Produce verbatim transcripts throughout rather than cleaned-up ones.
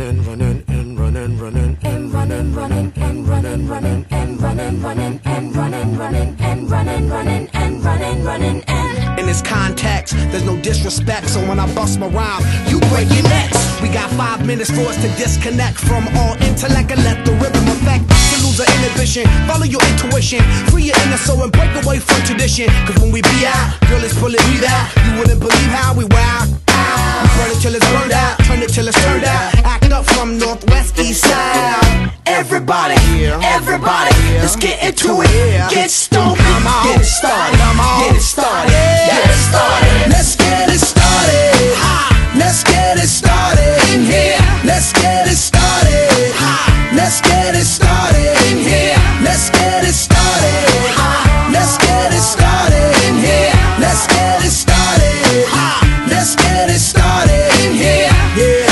running, running, and running, running, and running, running, and running, running, and running, running, and running, running, and running, running, and running, running, and. In this context, there's no disrespect, so when I bust my rhyme, you break your necks. We got five minutes for us to disconnect from all intellect and let the rhythm affect. To lose our inhibition, follow your intuition, free your inner soul and break away from tradition. Cause when we be out, girl, it's pulling me out. You wouldn't believe how we wow. We burn it till it's burned out, turn it till it's turned out. Act up from northwest, east side. Everybody, everybody, let's get into it. Get stoned, get it started, get it started, get it started. Let's get it started. Let's get it started in here. Let's get it started. Let's get it started in here. Let's get it started. Let's get it started in here. Let's get it started. Let's get it started in here. Yeah.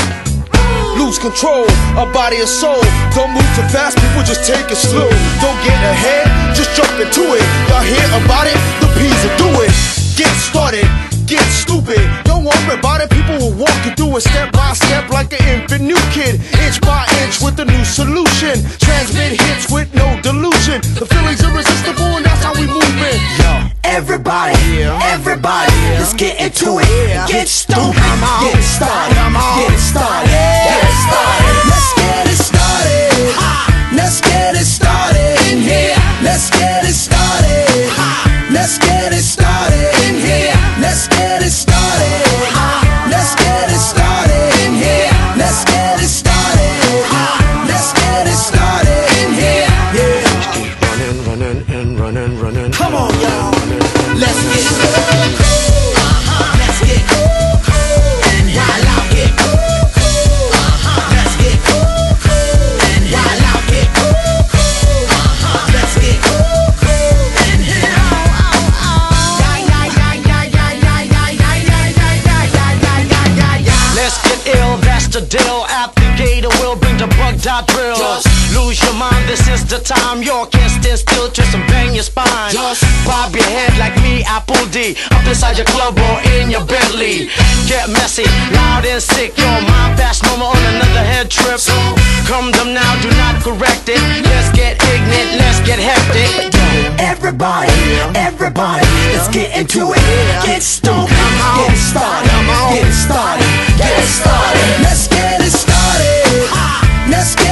Lose control of body and soul. Don't move too fast, people just take it slow. Don't get ahead, just jump into it. Y'all hear about it? The P's will do it. Get started, get stupid. Don't worry about it, people will walk you through it step by step like an infant new kid. Inch by inch with a new solution. Transmit hits with no delusion. The feeling's irresistible and that's how we move it. Yo. Everybody, everybody, let's get into it. Get stupid, get it started, get it started, get it started. Let's get it started. Let's get it started in here. Let's get it started. Let's get it started in here. Let's get it started. Let's get it started in here. Let's get it started. Let's get it started in here. Yeah. Running, running, and running, running. Come on, y'all. Let's get cool. Let's get cool. And while I get cool. Let's get cool. And while I get cool. Let's get cool. And here. Let's get ill, that's the deal. Applicator will bring the bug dot drill. Just lose your mind, this is the time. You can't stand still, twist and bang your spine. Just bob your head like me, Apple D. Up inside your club or in your Bentley. Get messy, loud and sick. Your mind fast moment on another head trip. So come them now, do not correct it. Let's get ignorant, let's get hectic. Everybody, everybody, let's get into it. Get stoned, get it started, get it started, get it started. Let's get it started. Let's get